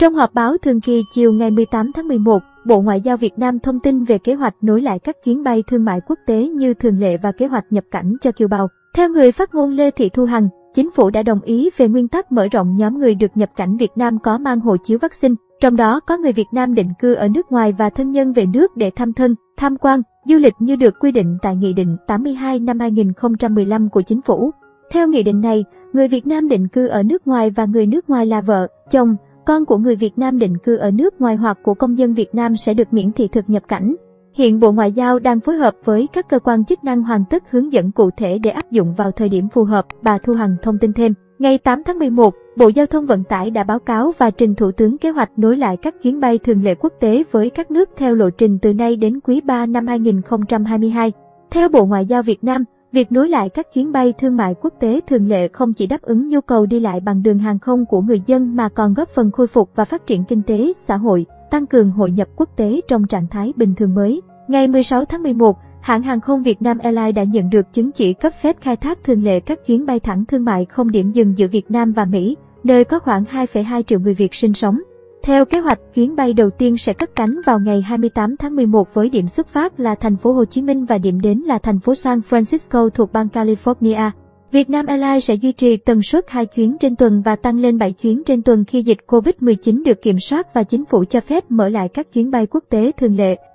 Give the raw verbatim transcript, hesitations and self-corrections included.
Trong họp báo thường kỳ chiều ngày mười tám tháng mười một, Bộ Ngoại giao Việt Nam thông tin về kế hoạch nối lại các chuyến bay thương mại quốc tế như thường lệ và kế hoạch nhập cảnh cho kiều bào. Theo người phát ngôn Lê Thị Thu Hằng, Chính phủ đã đồng ý về nguyên tắc mở rộng nhóm người được nhập cảnh Việt Nam có mang hộ chiếu vaccine, trong đó có người Việt Nam định cư ở nước ngoài và thân nhân về nước để thăm thân, tham quan, du lịch như được quy định tại Nghị định tám mươi hai năm hai nghìn không trăm mười lăm của Chính phủ. Theo nghị định này, người Việt Nam định cư ở nước ngoài và người nước ngoài là vợ, chồng, con của người Việt Nam định cư ở nước ngoài hoặc của công dân Việt Nam sẽ được miễn thị thực nhập cảnh. Hiện Bộ Ngoại giao đang phối hợp với các cơ quan chức năng hoàn tất hướng dẫn cụ thể để áp dụng vào thời điểm phù hợp, bà Thu Hằng thông tin thêm. Ngày tám tháng mười một, Bộ Giao thông Vận tải đã báo cáo và trình Thủ tướng kế hoạch nối lại các chuyến bay thường lệ quốc tế với các nước theo lộ trình từ nay đến quý ba năm hai nghìn không trăm hai mươi hai. Theo Bộ Ngoại giao Việt Nam, việc nối lại các chuyến bay thương mại quốc tế thường lệ không chỉ đáp ứng nhu cầu đi lại bằng đường hàng không của người dân mà còn góp phần khôi phục và phát triển kinh tế, xã hội, tăng cường hội nhập quốc tế trong trạng thái bình thường mới. Ngày mười sáu tháng mười một, hãng hàng không Việt Nam Airlines đã nhận được chứng chỉ cấp phép khai thác thường lệ các chuyến bay thẳng thương mại không điểm dừng giữa Việt Nam và Mỹ, nơi có khoảng hai phẩy hai triệu người Việt sinh sống. Theo kế hoạch, chuyến bay đầu tiên sẽ cất cánh vào ngày hai mươi tám tháng mười một với điểm xuất phát là thành phố Hồ Chí Minh và điểm đến là thành phố San Francisco thuộc bang California. Việt Nam Airlines sẽ duy trì tần suất hai chuyến trên tuần và tăng lên bảy chuyến trên tuần khi dịch Covid mười chín được kiểm soát và chính phủ cho phép mở lại các chuyến bay quốc tế thường lệ.